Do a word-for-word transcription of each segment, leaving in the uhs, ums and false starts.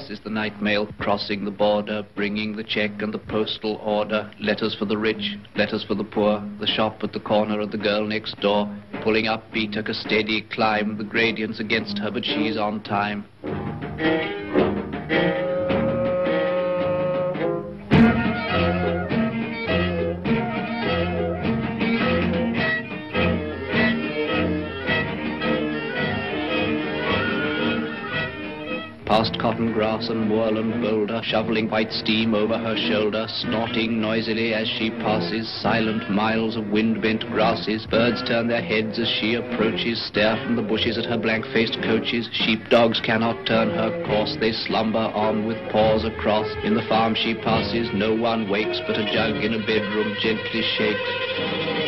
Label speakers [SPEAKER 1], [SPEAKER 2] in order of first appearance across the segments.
[SPEAKER 1] Express is the night mail, crossing the border, bringing the check and the postal order. Letters for the rich, letters for the poor, the shop at the corner and the girl next door. Pulling up, beat took a steady climb, the gradient's against her, but she's on time. Past cotton grass and moorland boulder, shoveling white steam over her shoulder, snorting noisily as she passes, silent miles of wind-bent grasses. Birds turn their heads as she approaches, stare from the bushes at her blank-faced coaches. Sheepdogs cannot turn her course, they slumber on with paws across. In the farm she passes, no one wakes, but a jug in a bedroom gently shakes.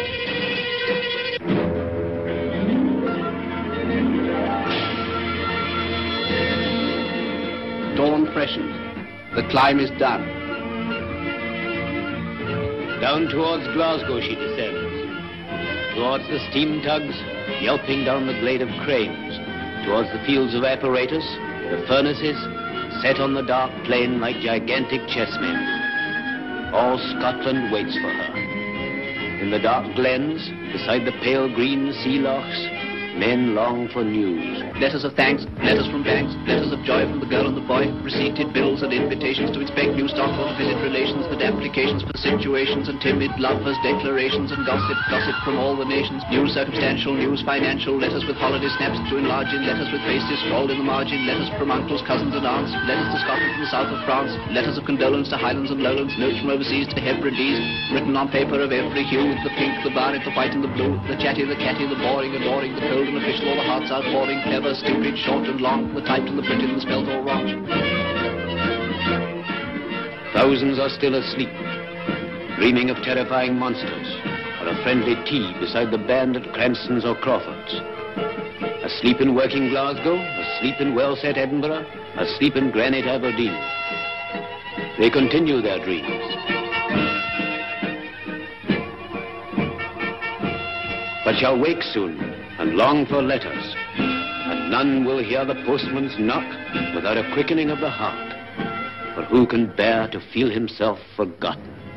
[SPEAKER 1] Dawn freshens. The climb is done.
[SPEAKER 2] Down towards Glasgow she descends. Towards the steam tugs, yelping down the glade of cranes. Towards the fields of apparatus, the furnaces, set on the dark plain like gigantic chessmen. All Scotland waits for her. In the dark glens, beside the pale green sea lochs, men long for news.
[SPEAKER 1] Letters of thanks, letters from banks, letters of joy from the girl and the boy, receipted bills and invitations to inspect new stock or to visit relations, and applications for situations and timid lovers, declarations and gossip, gossip from all the nations, news circumstantial, news financial, letters with holiday snaps to enlarge in, letters with faces scrawled in the margin, letters from uncles, cousins and aunts, letters to Scotland from the south of France, letters of condolence to Highlands and Lowlands, notes from overseas to Hebrides, written on paper of every hue, the pink, the barnet, the white and the blue, the chatty, the catty, the boring, adoring, the cold and official, all the hearts outpouring, clever, stupid, short and long, the typed and the printed and the spelt all wrong.
[SPEAKER 2] Thousands are still asleep, dreaming of terrifying monsters, or a friendly tea beside the band at Cranston's or Crawford's. Asleep in working Glasgow, asleep in well-set Edinburgh, asleep in granite Aberdeen. They continue their dreams. But shall wake soon and long for letters, and none will hear the postman's knock without a quickening of the heart. For who can bear to feel himself forgotten?